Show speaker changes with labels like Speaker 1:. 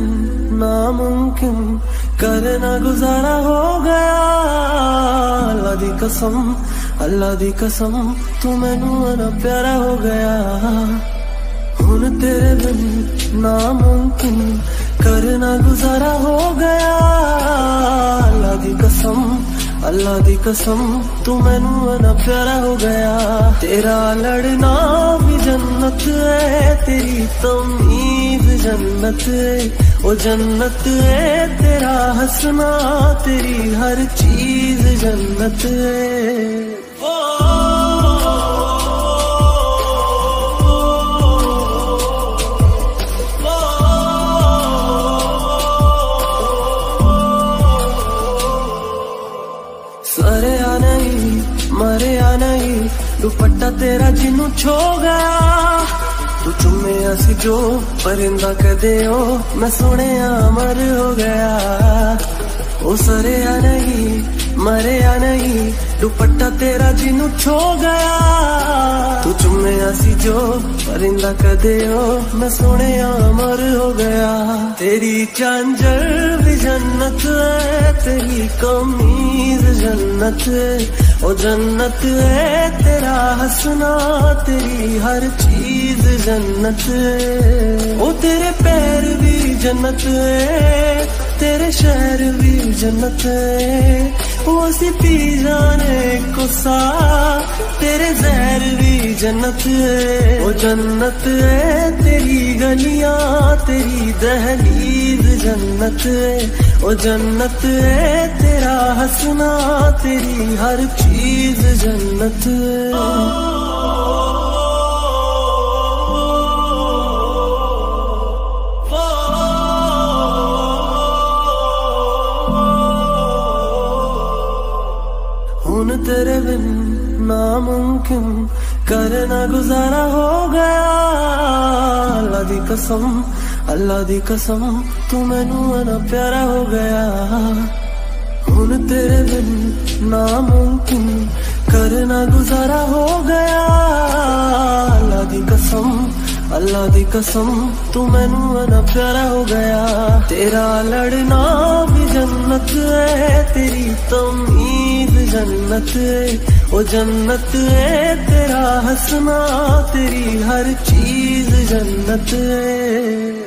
Speaker 1: नामुमकिन करना गुजारा हो गया। अल्लाह दी कसम, अल्लाह दी कसम, तू मैनू ना प्यारा हो गया। हुन तेरे बिन नामुमकिन करना गुजारा हो गया। अल्लाह दी कसम, अल्लाह दी कसम, तू मैनू ना प्यारा हो गया। तेरा लड़ना भी जन्नत है, तेरी तमीज़ जन्नत है, ओ जन्नत है। तेरा हंसना, तेरी हर चीज जन्नत है। सरे या नहीं, मरे या नहीं, दुपट्टा तेरा जिन्नू छो गया। तू चुम्मिया सी जो परिंदा कदे हो, मैं सुने अमर हो गया। ओ सरे या नहीं, मरे या नहीं, दुपट्टा तेरा जिन्नू छो गया। तू चुम्मिया सी जो परिंदा कदे हो, मैं सुने अमर हो गया। तेरी चांजर भी जन्नत है, तेरी कमीज जन्नत है, ओ जन्नत है। तेरा हंसना, तेरी हर चीज जन्नत है। ओ तेरे पैर भी जन्नत है, तेरे शहर भी जन्नत है। वो सी पी जाने को सा, तेरे जहर भी जन्नत है, वो जन्नत है। तेरी गलियां, तेरी दहलीज जन्नत है, वो जन्नत है। तेरा हंसना, तेरी हर चीज जन्नत है। हुन तेरे बिन नामुमकिन करना गुजारा हो गया। अल्लाह दी कसम, अल्लाह दी कसम, तू मैनू ना प्यारा हो गया। हुन तेरे बिन नामुमकिन करना गुजारा हो गया। अल्लाह दी कसम, अल्लाह दी कसम, तू मैनू ना प्यारा हो गया। तेरा लड़ना भी जन्नत है, तेरी तमीज़ जन्नत है, ओ जन्नत है। तेरा हंसना, तेरी हर चीज जन्नत है।